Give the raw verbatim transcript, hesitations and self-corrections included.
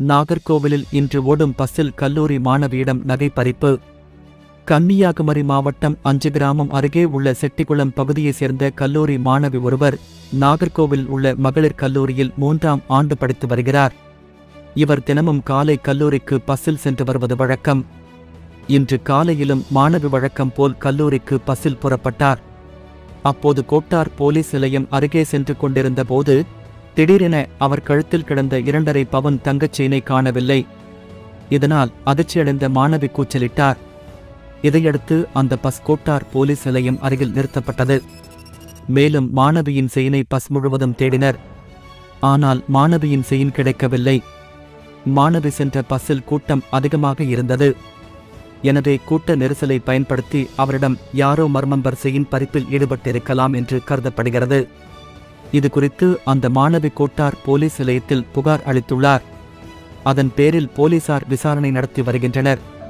நாகர்கோவிலில் இன்று ஓடும் பஸ்ஸில் கல்லூரி மாணவியிடம் நகை பறிப்பு. கன்னியாகுமரி மாவட்டம் அஞ்சு கிராமம் அருகே உள்ள செட்டிக்குளம் பகுதியைச் சேர்ந்த கல்லூரி மாணவி ஒருவர் நாகர்கோவில் உள்ள மகளிர் கல்லூரியில் மூன்றாம் ஆண்டு படித்து வருகிறார். இவர் தினமும் காலை கல்லூரிக்கு பஸ்ஸில் சென்று வருவது வழக்கம். இன்று காலையிலும் மாணவி வழக்கம் போல் கல்லூரிக்கு பஸ்ஸில் புறப்பட்டார். அப்போது கோட்டார் போலீஸ் நிலையம் அருகே சென்று கொண்டிருந்த போது திடீரென அவர் கழுத்தில் கிடந்த இரண்டரை பவுன் தங்கச் செயினை காணவில்லை. இதனால் அதிர்ச்சியடைந்த மாணவி கூச்சலிட்டார். இதையடுத்து அந்த பஸ் கோட்டார் போலீஸ் நிலையம் அருகில் நிறுத்தப்பட்டது. மேலும் மாணவியின் செயினை பஸ் முழுவதும் தேடினர். ஆனால் மாணவியின் செயின் கிடைக்கவில்லை. மாணவி சென்ற பஸ்ஸில் கூட்டம் அதிகமாக இருந்தது. எனவே கூட்ட நெரிசலை பயன்படுத்தி அவரிடம் யாரோ மர்மம்பர் செயின் பறிப்பில் ஈடுபட்டிருக்கலாம் என்று கருதப்படுகிறது. இது குறித்து அந்த மாணவி கோட்டார் போலீஸ் நிலையத்தில் புகார் அளித்துள்ளார். அதன் பேரில் போலீசார் விசாரணை நடத்தி வருகின்றனர்.